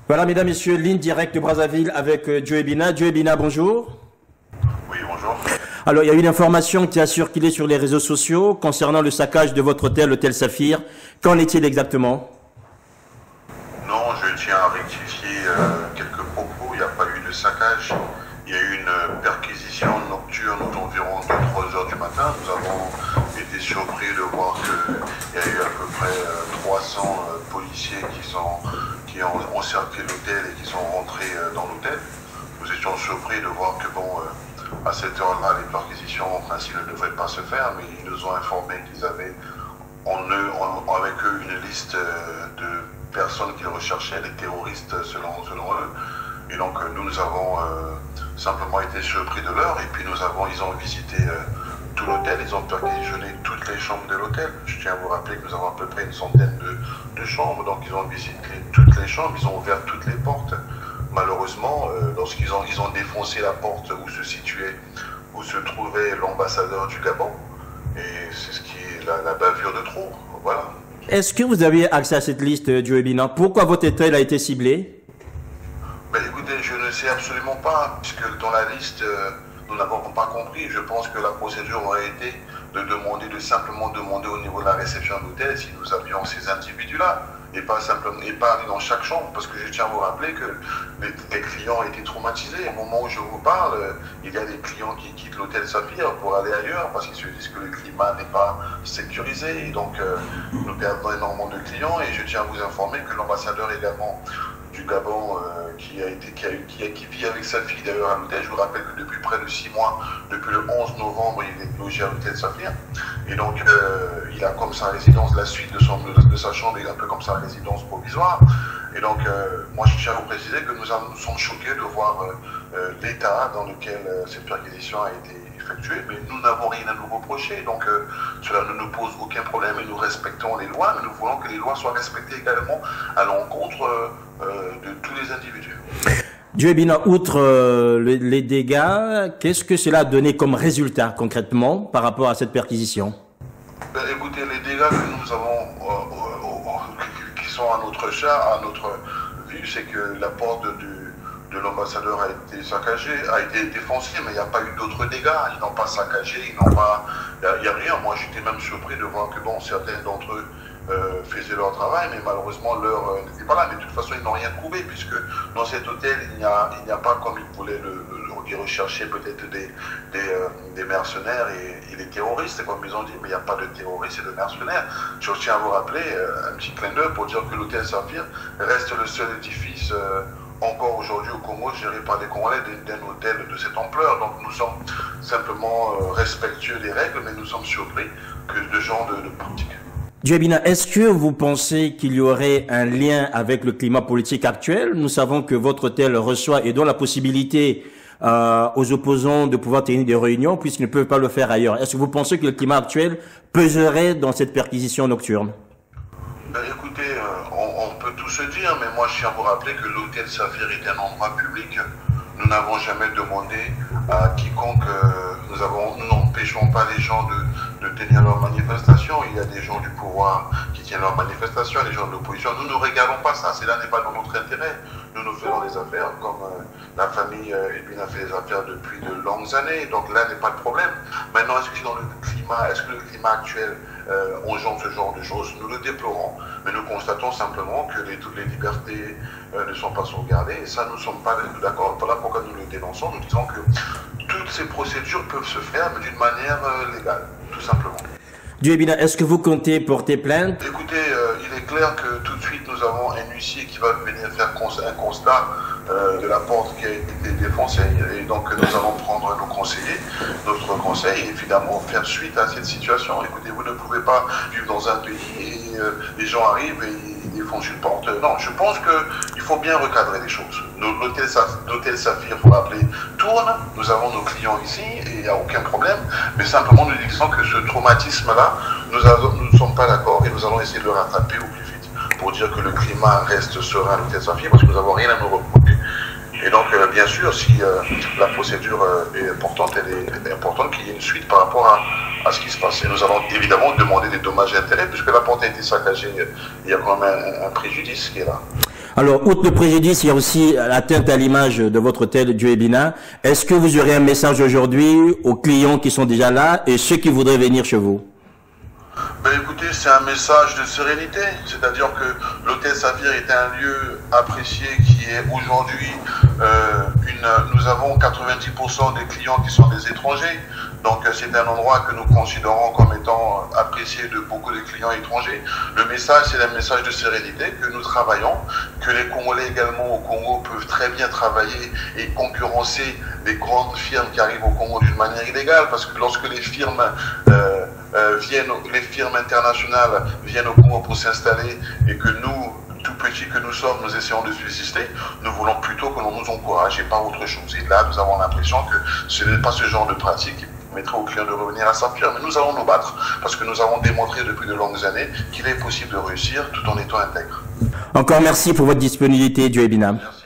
Voilà, mesdames, messieurs, ligne directe de Brazzaville avec Joe Bina. Joe Bina, bonjour. Oui, bonjour. Alors, il y a une information qui a circulé sur les réseaux sociaux concernant le saccage de votre hôtel, l'hôtel Saphir. Qu'en est-il exactement? Non, je tiens à rectifier quelques propos. Il n'y a pas eu de saccage. Il y a eu une perquisition nocturne d'environ 2-3 heures du matin. Nous avons été surpris de voir qu'il y a eu à peu près 300 policiers qui ont encerclé l'hôtel et qui sont rentrés dans l'hôtel. Nous étions surpris de voir que, à cette heure-là, les perquisitions, en principe, ne devraient pas se faire, mais ils nous ont informé qu'ils avaient avec eux une liste de personnes qu'ils recherchaient, des terroristes selon eux. Et donc nous avons simplement été surpris de l'heure, et puis ils ont visité tout l'hôtel, ils ont perquisitionné toutes les chambres de l'hôtel. Je tiens à vous rappeler que nous avons à peu près une centaine de chambres, donc ils ont visité toutes les chambres, ils ont ouvert toutes les portes. Malheureusement, lorsqu'ils ont défoncé la porte où se trouvait l'ambassadeur du Gabon, et c'est ce qui est la bavure de trop, voilà. Est-ce que vous avez accès à cette liste, Joe Bina? Pourquoi votre hôtel a été ciblé? Écoutez, je ne sais absolument pas, puisque dans la liste, nous n'avons pas compris. Je pense que la procédure aurait été de simplement demander au niveau de la réception de l'hôtel si nous avions ces individus-là, et pas aller dans chaque chambre, parce que je tiens à vous rappeler que les clients ont été traumatisés. Au moment où je vous parle, il y a des clients qui quittent l'hôtel Saphir pour aller ailleurs, parce qu'ils se disent que le climat n'est pas sécurisé, et donc nous perdons énormément de clients, et je tiens à vous informer que l'ambassadeur également du Gabon qui vit avec sa fille d'ailleurs à l'hôtel. Je vous rappelle que depuis près de 6 mois, depuis le 11 novembre, il est logé à l'hôtel Saphir. Et donc, il a comme sa résidence, la suite de sa chambre est un peu comme sa résidence provisoire. Et donc, moi, je tiens à vous préciser que nous sommes choqués de voir l'état dans lequel cette perquisition a été effectuée. Mais nous n'avons rien à nous reprocher. Donc, cela ne nous pose aucun problème et nous respectons les lois. Mais nous voulons que les lois soient respectées également à l'encontre de tous les individus. Joe Bina, outre les dégâts, qu'est-ce que cela a donné comme résultat concrètement par rapport à cette perquisition? Écoutez, les dégâts que nous avons, qui sont à notre vue, c'est que la porte de l'ambassadeur a été saccagée, a été défoncée, mais il n'y a pas eu d'autres dégâts. Ils n'ont pas saccagé, il n'y a rien. Moi, j'étais même surpris de voir que certains d'entre eux faisaient leur travail, mais malheureusement l'heure n'était pas là. Mais de toute façon, ils n'ont rien trouvé, puisque dans cet hôtel, il n'y a pas, comme ils voulaient ils recherchaient peut-être des mercenaires et des terroristes, comme ils ont dit, mais il n'y a pas de terroristes et de mercenaires. Je tiens à vous rappeler un petit clin d'œil pour dire que l'hôtel Saphir reste le seul édifice encore aujourd'hui au Congo géré par les Congolais d'un hôtel de cette ampleur. Donc nous sommes simplement respectueux des règles, mais nous sommes surpris que de gens de politique. Joe Bina, est-ce que vous pensez qu'il y aurait un lien avec le climat politique actuel? Nous savons que votre hôtel reçoit et donne la possibilité aux opposants de pouvoir tenir des réunions puisqu'ils ne peuvent pas le faire ailleurs. Est-ce que vous pensez que le climat actuel peserait dans cette perquisition nocturne? Écoutez, on peut tout se dire, mais moi je tiens à vous rappeler que l'hôtel Saphir est un endroit public. Nous n'avons jamais demandé à quiconque, nous n'empêchons pas les gens de tenir leurs manifestations. Il y a des gens du pouvoir qui tiennent leurs manifestations, des gens de l'opposition. Nous ne regardons pas ça, cela n'est pas dans notre intérêt. Nous faisons des affaires comme la famille Elbina fait des affaires depuis de longues années, donc là n'est pas de problème. Maintenant, est-ce que le climat actuel engendre ce genre de choses? Nous le déplorons, mais nous constatons simplement que toutes les libertés ne sont pas sauvegardées, et ça nous ne sommes pas d'accord. Voilà pourquoi nous le dénonçons. Nous disons que toutes ces procédures peuvent se faire, mais d'une manière légale, tout simplement. Joe Bina, est-ce que vous comptez porter plainte? Écoutez, il est clair que tout de suite nous avons un huissier qui va venir faire un constat de la porte qui a été défoncée, et donc nous allons prendre notre conseil et évidemment faire suite à cette situation. Écoutez, vous ne pouvez pas vivre dans un pays et les gens arrivent et ils défoncent une porte. Non, je pense qu'il faut bien recadrer les choses. L'hôtel Saphir, il faut rappeler, tourne, nous avons nos clients ici et il n'y a aucun problème, mais simplement nous disons que ce traumatisme-là, nous ne sommes pas d'accord et nous allons essayer de le rattraper au plus vite pour dire que le climat reste serein à l'hôtel Saphir parce que nous n'avons rien à nous reprocher. Et donc, bien sûr, si la procédure est importante, elle est importante qu'il y ait une suite par rapport à ce qui se passe. Et nous allons évidemment demander des dommages et intérêts, puisque la porte a été saccagée, il y a quand même un préjudice qui est là. Alors, outre le préjudice, il y a aussi l'atteinte à l'image de votre hôtel Joe & Bina. Est-ce que vous aurez un message aujourd'hui aux clients qui sont déjà là et ceux qui voudraient venir chez vous? Ben écoutez, c'est un message de sérénité, c'est-à-dire que l'hôtel Saphir est un lieu apprécié qui est aujourd'hui, nous avons 90% des clients qui sont des étrangers, donc c'est un endroit que nous considérons comme étant apprécié de beaucoup de clients étrangers. Le message, c'est un message de sérénité, que nous travaillons, que les Congolais également au Congo peuvent très bien travailler et concurrencer les grandes firmes qui arrivent au Congo d'une manière illégale, parce que lorsque les firmes les firmes internationales viennent au Congo pour s'installer et que nous, tout petits que nous sommes, nous essayons de subsister, nous voulons plutôt que l'on nous encourage et pas autre chose. Et là, nous avons l'impression que ce n'est pas ce genre de pratique qui permettrait aux clients de revenir à Saphir, mais nous allons nous battre parce que nous avons démontré depuis de longues années qu'il est possible de réussir tout en étant intègre. Encore merci pour votre disponibilité, Joe & Bina. Merci.